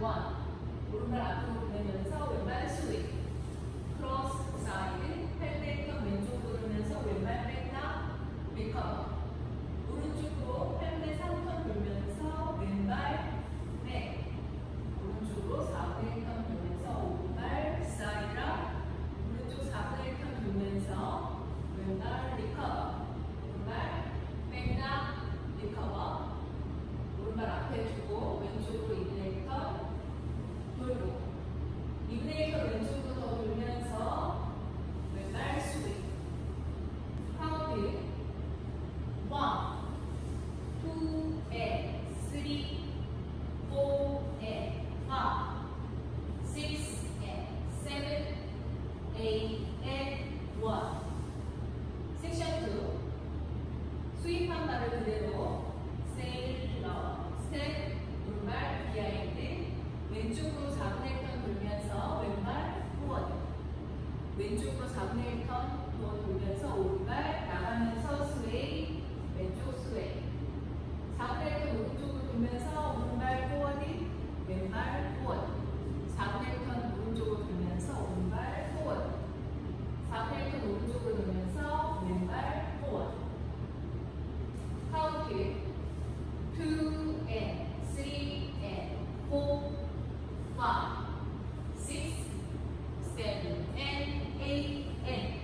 오른발 앞으로 보내면서 왼발 스윗. 크로스 사이드. 펜데이턴 왼쪽으로 돌면서 왼발 백나 리커버. 오른쪽으로 펜데 3턴 돌면서 왼발 백. 오른쪽으로 4분의 1턴 돌면서 오른발 사이드라. 오른쪽 4분의 1턴 돌면서 왼발 리커버. 오른발 백나 리커버. 오른발 앞에 두고 왼쪽으로 2분의 1턴 돌고 2분의 1턴 왼쪽으로 더 돌면서 왼발 스윗. 카운트 1, 2, and 3, 4, and 5, 6, and 7, 8, and 1. 섹션 2. 스윗한 발을 그대로 세일러, 스텝, 오른발 비하인드. 왼쪽으로 4분의 1턴 돌면서 왼발 포워드. 왼쪽으로 4분의 1턴 더 돌면서 오른발 나가면서 스웨이. 왼쪽 스웨이. 4분의 1턴 오른쪽으로 돌면서 오른발 포워드. 왼발 포워드. 4분의 1턴 오른쪽으로 돌면서 오른발 포워드. 4분의 1턴 오른쪽으로 돌면서 왼발 포워드. 카운트 2 and 3 and 4, 5, 6, 7, and 8, and.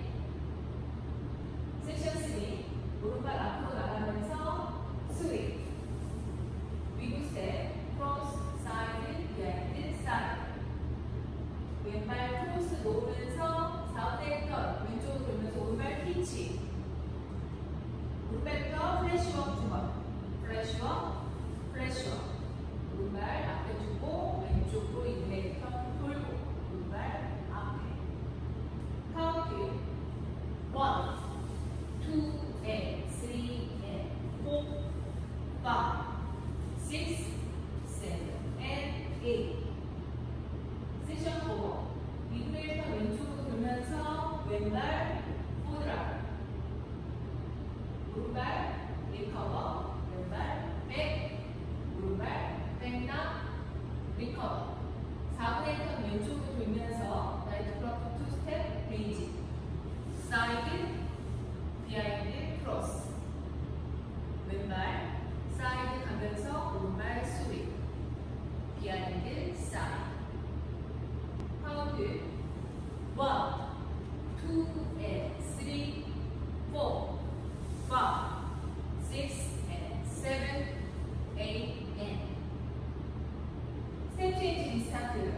섹션 3. 오른발 앞으로 나가면서 스윗. 위브 스텝, 크로스, 사이드, 비하인드, 사이드. 왼발 크로스 놓으면서 4분의 1턴 왼쪽으로 돌면서 오른발 피치. 오른발부터 플래시워크 주먹. 플래시워크, 플래시워크. 오른발 앞에 두고 왼쪽으로 2분의 1턴 돌고 오른발 앞에. 카운트 1, 2, and 3, and 4, 5, 6, 7, and 8. 섹션 4. 2분의 1턴 왼쪽으로 돌면서 왼발 포드랍. 오른발 리커버. 왼발 백. 오른발 백나 리커버. 4분의 1턴 왼쪽으로 돌면서 라이트 클럽 2 스텝 베이지. 사이드 비하인드 크로스. 왼발 사이드 가면서 오른발 스윗. 비하인드 사이드. 카운트 1, 2, and 3, 4, 5, 6, and 7, 8, and. 스텝 체인지 리스타트. 1,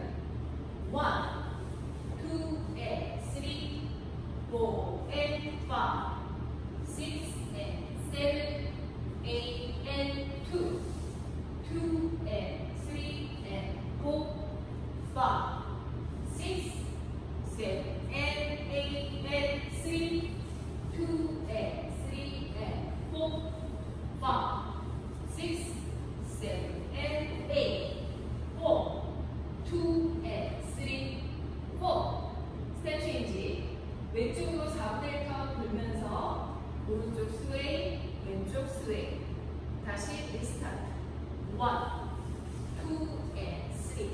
2, and 3, 4, and 5, 6, and 7, 8, and 2, 2, and 3, and 4, 5, 6, 7, and 8, and 3, 2, and 3, and 4, 5, 6, 7, and 8, 4, 2, and 3, 4. 스텝 체인지. 왼쪽으로 4분의 1턴 돌면서 오른쪽 스웨이, 왼쪽 스웨이. 다시 리스타트. 1, 2, and 3.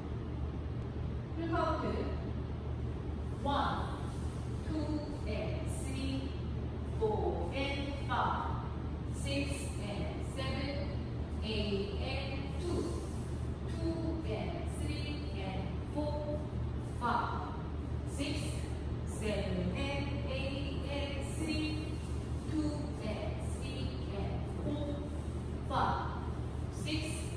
풀카운트 1, 2, and 3, 4, and 5, 6, and 7, 8, and 2, 2, and 3, and 4, 5, 6, 7, and 8, and 3, 2, and 3, and 4, 5, 6,